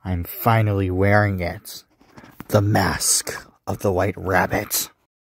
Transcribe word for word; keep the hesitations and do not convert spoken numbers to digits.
I'm finally wearing it. The mask of the White Rabbit.